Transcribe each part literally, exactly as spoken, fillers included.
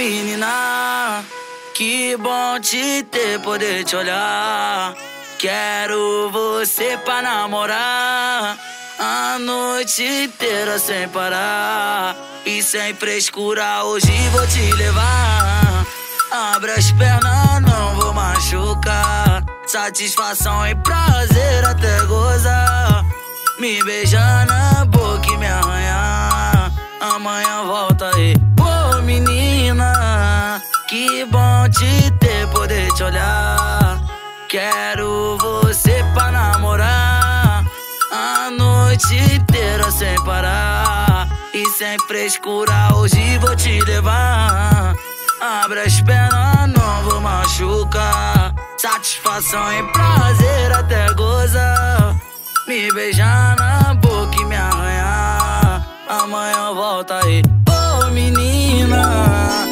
menina, que bom te ter, poder te olhar. Quero você pra namorar a noite inteira sem parar. E sem frescura hoje vou te levar. Abre as pernas, não vou machucar. Satisfação e prazer até gozar. Me beijar na boca e me arranhar. Amanhã volta aí. Ô menina, que bom te ter, poder te olhar. Quero você pra namorar a noite inteira sem parar. E sem frescura hoje vou te levar. Abre as pernas, não vou machucar. Satisfação e prazer até gozar. Me beijar na boca e me arranhar. Amanhã volta aí. Ô menina,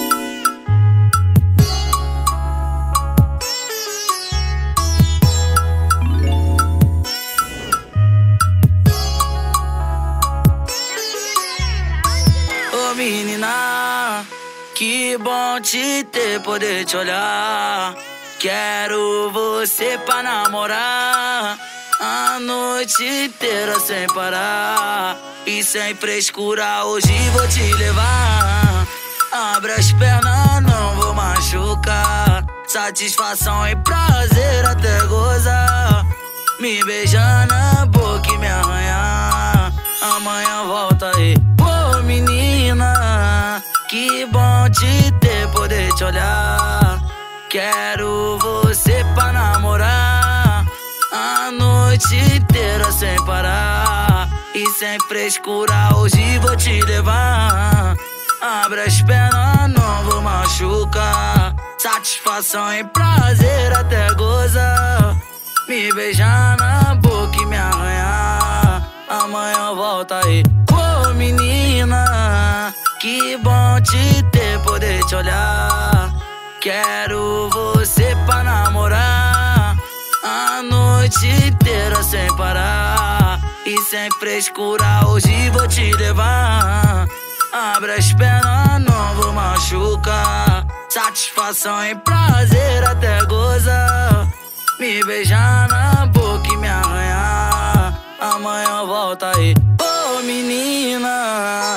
ô menina, que bom te ter, poder te olhar. Quero você pra namorar a noite inteira sem parar. E sem frescura hoje vou te levar. Abre as pernas, não vou machucar. Satisfação e prazer até gozar. Me beijar na boca e me arranhar. Amanhã volta aí. Ô menina, que bom te ter, poder te olhar. Quero você pra namorar a noite inteira sem parar. E sem frescura hoje vou te levar. Abre as pernas, não vou machucar. Satisfação e prazer até gozar. Me beijar na boca e me arranhar. Amanhã volta aí. Ô menina, que bom te ter, poder te olhar. Quero você pra namorar a noite inteira sem parar. E sem frescura hoje vou te levar. Abre as pernas, não vou machucar. Satisfação e prazer até gozar. Me beijar na boca e me arranhar. Amanhã volta aí. Ô menina.